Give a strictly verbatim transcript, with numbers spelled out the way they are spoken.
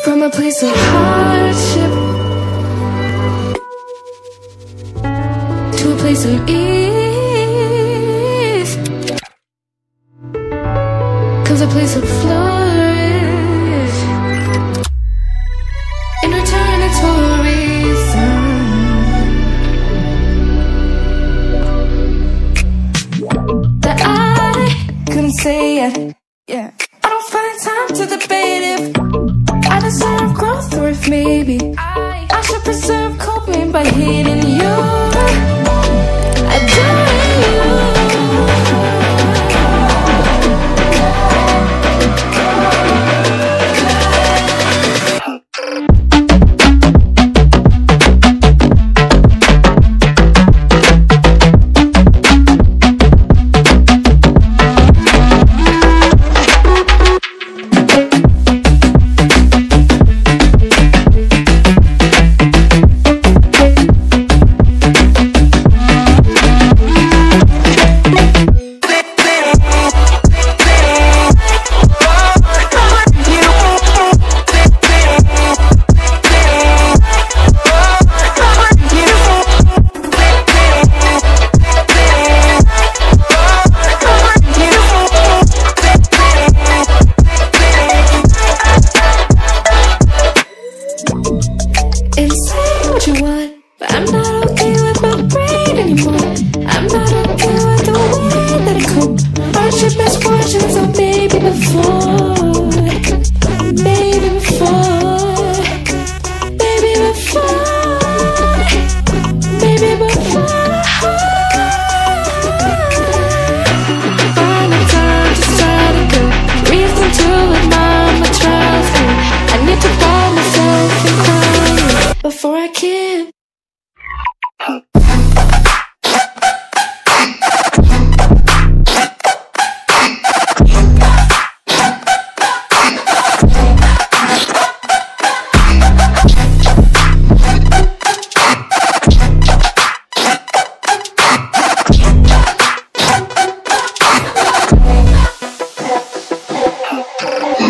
From a place of hardship to a place of ease comes a place of flourish. In return it's for a reason that I couldn't say yet. Yeah, I don't find time to debate if I deserve growth, or if maybe I should preserve coping by hating you, adoring you. Before I can. Yeah.